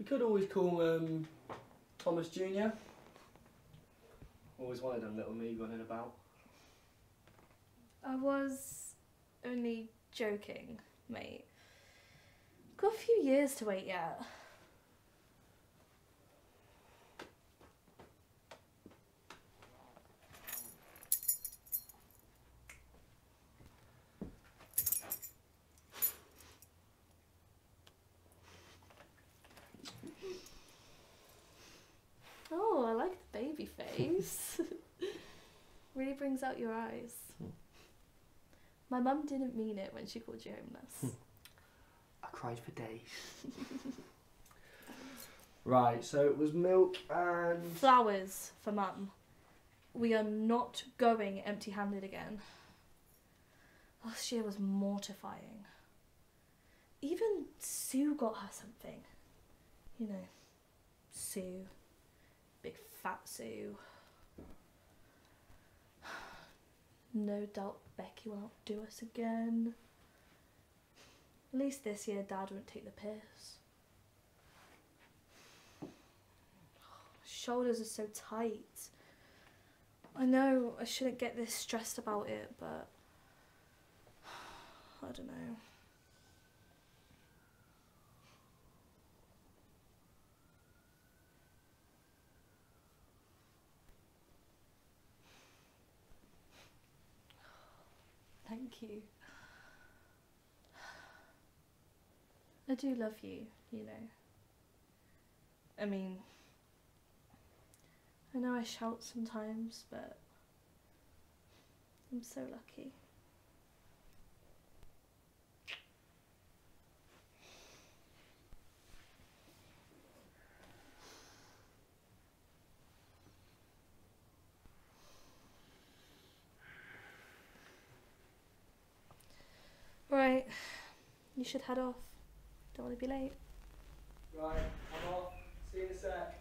We could always call Thomas Jr. Always wanted them little me running about. I was only joking, mate. Got a few years to wait yet. Oh, I like the baby face. Really brings out your eyes. My mum didn't mean it when she called you homeless. I cried for days. Right, so it was milk and... Flowers for mum. We are not going empty-handed again. Last year was mortifying. Even Sue got her something. You know, Sue. Big fat Sue. No doubt Becky will outdo us again. At least this year Dad won't take the piss. Shoulders are so tight. I know I shouldn't get this stressed about it, but I don't know. Thank you. I do love you, you know. I mean, I know I shout sometimes, but I'm so lucky. Right, you should head off. Don't want to be late. Right, I'm off. See you in a sec.